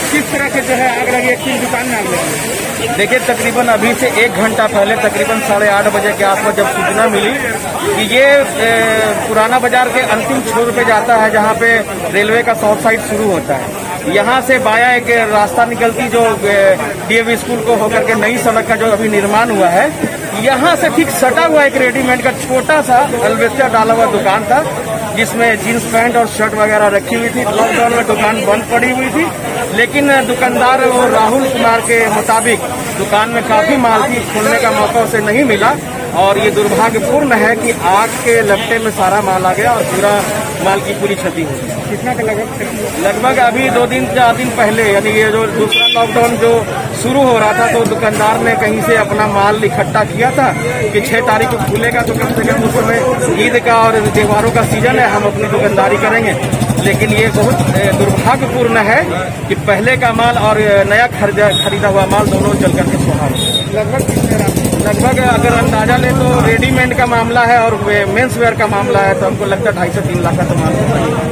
किस तरह से जो है आग लगी, किस दुकान में आग लगी? देखिए, तकरीबन अभी से 1 घंटा पहले तकरीबन 8:30 बजे के आसपास जब सूचना मिली कि ये पुराना बाजार के अंतिम छोर पे जाता है जहाँ पे रेलवे का साउथ साइड शुरू होता है, यहाँ से बाया एक रास्ता निकलती जो डीएवी स्कूल को होकर के नई सड़क का जो अभी निर्माण हुआ है, यहाँ से ठीक सटा हुआ एक रेडीमेड का छोटा सा अलवेस्टर डाला हुआ दुकान था जिसमें जींस पैंट और शर्ट वगैरह रखी हुई थी। लॉकडाउन में दुकान बंद पड़ी हुई थी, लेकिन दुकानदार और राहुल कुमार के मुताबिक दुकान में काफी माल थी, खोलने का मौका उसे नहीं मिला और ये दुर्भाग्यपूर्ण है कि आग के लपटे में सारा माल आ गया और पूरा माल की पूरी क्षति हुई। कितना का लगभग अभी 4 दिन पहले, यानी ये जो दूसरा लॉकडाउन जो शुरू हो रहा था तो दुकानदार ने कहीं से अपना माल इकट्ठा किया था कि 6 तारीख को खुलेगा तो कम से कम उस समय ईद का और त्योहारों का सीजन है, हम अपनी दुकानदारी करेंगे। लेकिन ये बहुत दुर्भाग्यपूर्ण है कि पहले का माल और नया खरीदा हुआ माल दोनों जल करके सुहा। लगभग अगर अंदाजा ले तो रेडीमेड का मामला है और मेंस वेयर का मामला है तो हमको लगता है 2.5 से 3 लाख का तो माल है।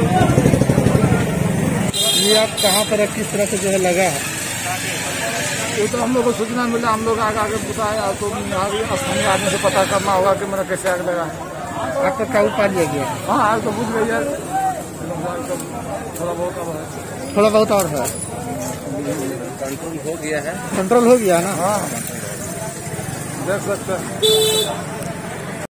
ये आप कहाँ पर किस तरह से जो है लगा है? ये तो हम लोग को सूचना मिला, हम लोग आगे बताया तो यहाँ स्थानीय आदमी से पता करना होगा कि मेरा कैसे आग लगा है। आपका काबू पा लिया गया? हाँ, आग तो बुझ गई है, थोड़ा बहुत और है। कंट्रोल हो गया है। कंट्रोल हो गया ना? हाँ, देख सकते हैं।